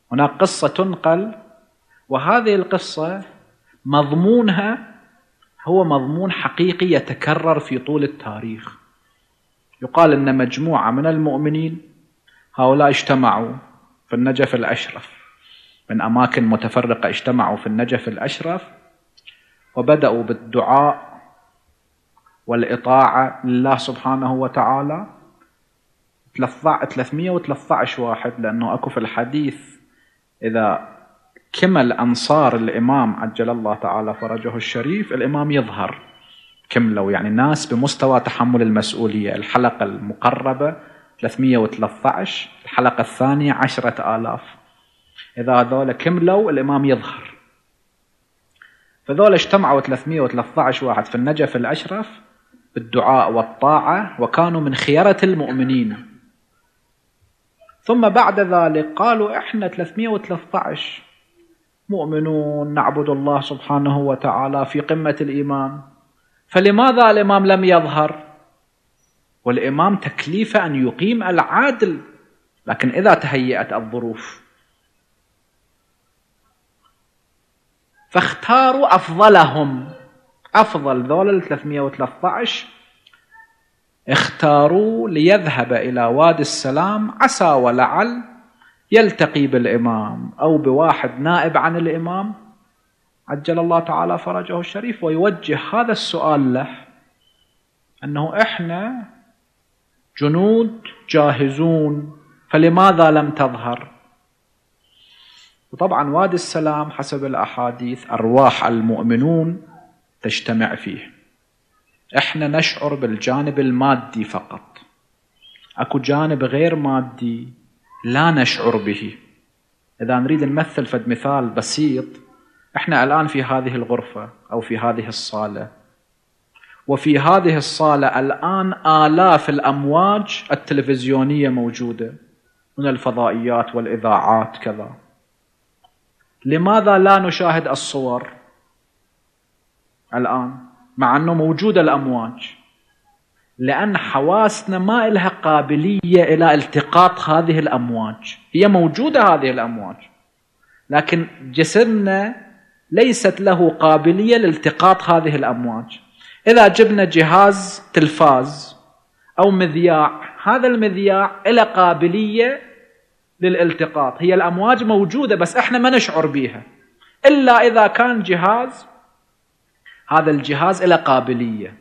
هناك قصة تنقل، وهذه القصة مضمونها هو مضمون حقيقي يتكرر في طول التاريخ. يقال أن مجموعة من المؤمنين هؤلاء اجتمعوا في النجف الأشرف، من أماكن متفرقة اجتمعوا في النجف الأشرف، وبدأوا بالدعاء والإطاعة لله سبحانه وتعالى. 313 واحد، لأنه أكو في الحديث إذا كمل أنصار الإمام عجل الله تعالى فرجه الشريف، الإمام يظهر، كملوا يعني ناس بمستوى تحمل المسؤولية. الحلقة المقربة 313، الحلقة الثانية 10,000. إذا هذول كملوا الإمام يظهر. فذول اجتمعوا 313 واحد في النجف الأشرف بالدعاء والطاعة، وكانوا من خيرة المؤمنين. ثم بعد ذلك قالوا إحنا 313 مؤمنون نعبد الله سبحانه وتعالى في قمة الإيمان، فلماذا الإمام لم يظهر؟ والإمام تكليفه أن يقيم العدل، لكن إذا تهيأت الظروف. فاختاروا أفضلهم، أفضل ذول 313 اختاروا ليذهب إلى وادي السلام، عسى ولعل يلتقي بالإمام أو بواحد نائب عن الإمام عجل الله تعالى فرجه الشريف، ويوجه هذا السؤال له، أنه إحنا جنود جاهزون، فلماذا لم تظهر؟ وطبعا وادي السلام حسب الأحاديث أرواح المؤمنون تجتمع فيه. إحنا نشعر بالجانب المادي فقط، أكو جانب غير مادي لا نشعر به. إذا نريد نمثل فد مثال بسيط، إحنا الآن في هذه الغرفة أو في هذه الصالة، وفي هذه الصالة الآن آلاف الأمواج التلفزيونية موجودة من الفضائيات والإذاعات كذا. لماذا لا نشاهد الصور الآن مع أنه موجودة الأمواج؟ لأن حواسنا ما إلها قابلية إلى التقاط هذه الأمواج. هي موجودة هذه الأمواج، لكن جسمنا ليست له قابلية لالتقاط هذه الأمواج. إذا جبنا جهاز تلفاز أو مذياع، هذا المذياع له قابلية للالتقاط، هي الأمواج موجودة بس إحنا ما نشعر بها، إلا إذا كان جهاز، هذا الجهاز له قابلية.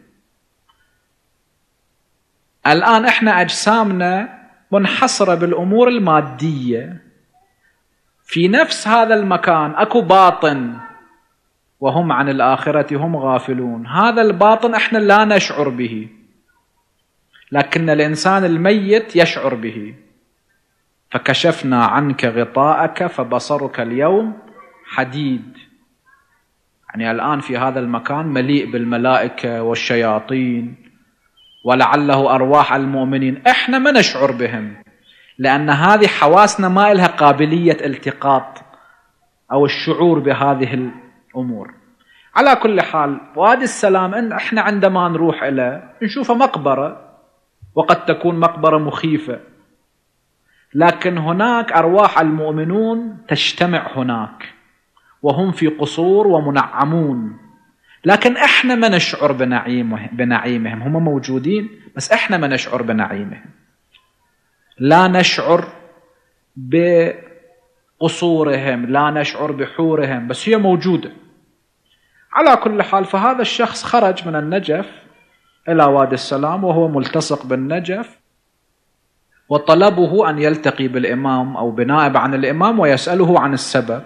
الآن إحنا أجسامنا منحصرة بالأمور المادية. في نفس هذا المكان أكو باطن، وهم عن الآخرة هم غافلون. هذا الباطن إحنا لا نشعر به، لكن الإنسان الميت يشعر به. فكشفنا عنك غطاءك فبصرك اليوم حديد. يعني الآن في هذا المكان مليء بالملائكة والشياطين، ولعله أرواح المؤمنين، إحنا ما نشعر بهم، لأن هذه حواسنا ما لها قابلية التقاط أو الشعور بهذه الأمور. على كل حال وادي السلام إن إحنا عندما نروح إليه نشوفه مقبرة، وقد تكون مقبرة مخيفة، لكن هناك أرواح المؤمنون تجتمع هناك، وهم في قصور ومنعمون، لكن إحنا ما نشعر بنعيمهم. هم موجودين بس إحنا ما نشعر بنعيمهم، لا نشعر بقصورهم، لا نشعر بحورهم، بس هي موجودة. على كل حال فهذا الشخص خرج من النجف إلى وادي السلام وهو ملتصق بالنجف، وطلبه أن يلتقي بالإمام أو بنائب عن الإمام ويسأله عن السبب.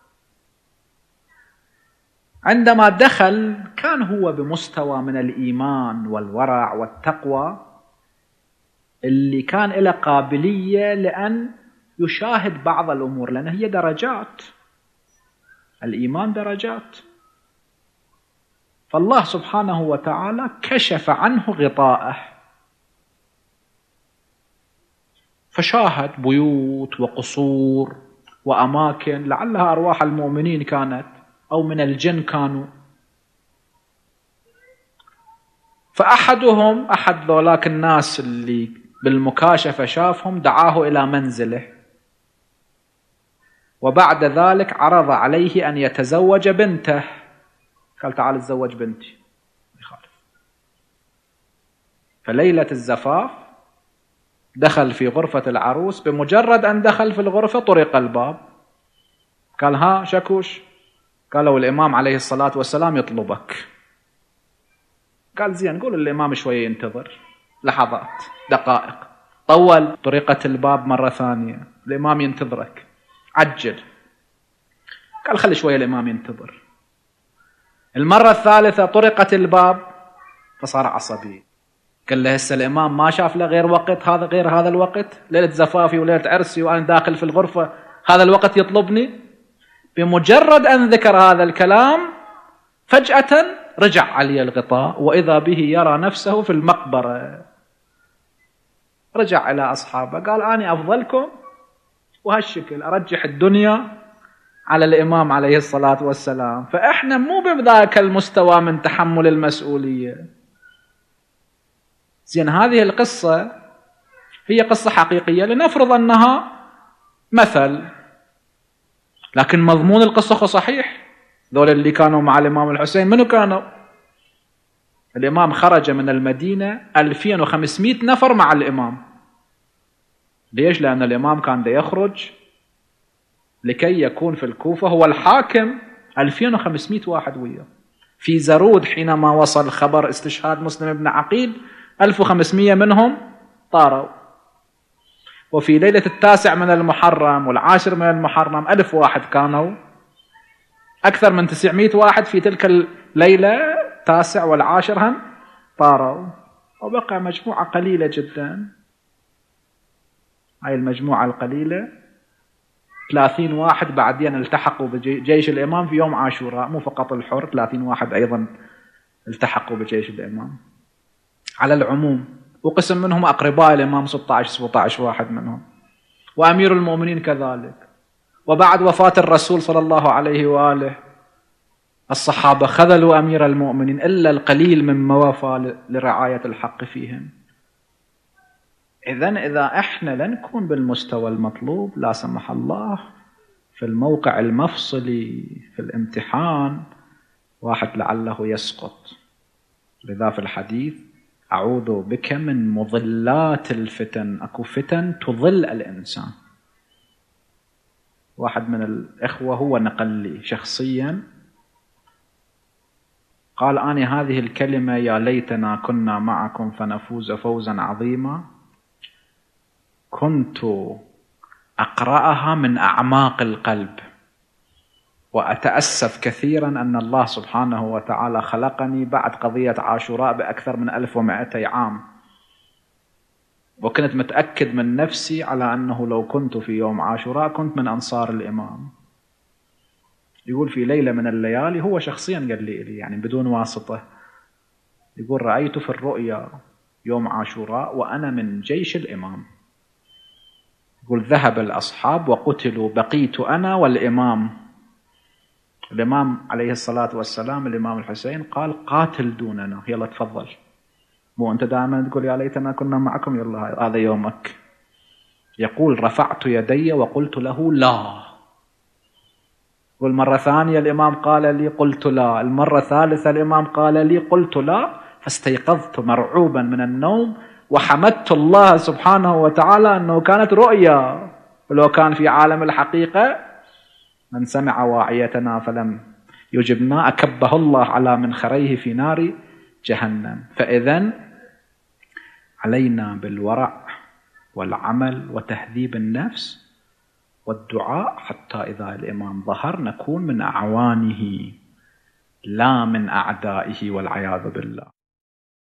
عندما دخل كان هو بمستوى من الإيمان والورع والتقوى اللي كان له قابلية لأن يشاهد بعض الأمور، لأن هي درجات، الإيمان درجات. فالله سبحانه وتعالى كشف عنه غطاءه، فشاهد بيوت وقصور وأماكن لعلها أرواح المؤمنين كانت أو من الجن كانوا. فأحدهم، أحد ذولاك الناس اللي بالمكاشفة شافهم، دعاه إلى منزله وبعد ذلك عرض عليه أن يتزوج بنته، قال تعال تزوج بنتي، يخالف. فليلة الزفاف دخل في غرفة العروس، بمجرد أن دخل في الغرفة طرق الباب، قال ها شكوش؟ قالوا الإمام عليه الصلاة والسلام يطلبك. قال زين، قول الإمام شوية ينتظر. لحظات، دقائق، طول. طرقت الباب مرة ثانية، الإمام ينتظرك، عجل. قال خلي شوية الإمام ينتظر. المرة الثالثة طرقت الباب، فصار عصبي، قال له هسه الإمام ما شاف له غير وقت، هذا غير هذا الوقت، ليلة زفافي وليلة عرسي وأنا داخل في الغرفة، هذا الوقت يطلبني؟ بمجرد أن ذكر هذا الكلام فجأة رجع علي الغطاء، وإذا به يرى نفسه في المقبرة. رجع إلى أصحابه قال أنا أفضلكم، وهالشكل أرجح الدنيا على الإمام عليه الصلاة والسلام. فإحنا مو بذاك المستوى من تحمل المسؤولية. زين، هذه القصة هي قصة حقيقية، لنفرض أنها مثل، لكن مضمون القصة صحيح. ذول اللي كانوا مع الإمام الحسين منو كانوا؟ الإمام خرج من المدينة 2500 نفر مع الإمام. ليش؟ لأن الإمام كان دا يخرج لكي يكون في الكوفة هو الحاكم، 2500 واحد وياه. في زرود حينما وصل خبر استشهاد مسلم بن عقيل 1500 منهم طاروا. وفي ليلة 9 من المحرم وال10 من المحرم 1000 واحد كانوا، أكثر من 900 واحد في تلك الليلة 9 و10 هم طاروا، وبقى مجموعة قليلة جدا. هاي المجموعة القليلة 30 واحد بعدين التحقوا بجيش الإمام في يوم عاشوراء، مو فقط الحر، 30 واحد أيضا التحقوا بجيش الإمام على العموم، وقسم منهم أقرباء الإمام 16-17 واحد منهم، وأمير المؤمنين كذلك. وبعد وفاة الرسول صلى الله عليه وآله الصحابة خذلوا أمير المؤمنين إلا القليل مما وفى لرعاية الحق فيهم. إذن إذا إحنا لنكون بالمستوى المطلوب لا سمح الله في الموقع المفصلي في الامتحان، واحد لعله يسقط. لذا في الحديث أعوذ بك من مضلات الفتن، أكو فتن تضل الإنسان. واحد من الإخوة هو نقل لي شخصيا، قال أنا هذه الكلمة يا ليتنا كنا معكم فنفوز فوزا عظيما كنت أقرأها من أعماق القلب، وأتأسف كثيرا أن الله سبحانه وتعالى خلقني بعد قضية عاشوراء بأكثر من 1200 عام، وكنت متأكد من نفسي على أنه لو كنت في يوم عاشوراء كنت من أنصار الإمام. يقول في ليلة من الليالي، هو شخصيا قال لي يعني بدون واسطة، يقول رأيت في الرؤيا يوم عاشوراء وأنا من جيش الإمام. يقول ذهب الأصحاب وقتلوا، بقيت أنا والإمام. الإمام عليه الصلاة والسلام الإمام الحسين قال قاتل دوننا، يلا تفضل، مو أنت دائما تقول يا ليتنا كنا معكم، يلا هذا يومك. يقول رفعت يدي وقلت له لا. والمرة ثانية الإمام قال لي قلت لا، المرة ثالثة الإمام قال لي قلت لا، فاستيقظت مرعوبا من النوم وحمدت الله سبحانه وتعالى أنه كانت رؤيا، ولو كان في عالم الحقيقة من سمع واعيتنا فلم يجبنا أكبه الله على منخريه في نار جهنم. فإذن علينا بالورع والعمل وتهذيب النفس والدعاء حتى إذا الإمام ظهر نكون من أعوانه لا من أعدائه، والعياذ بالله.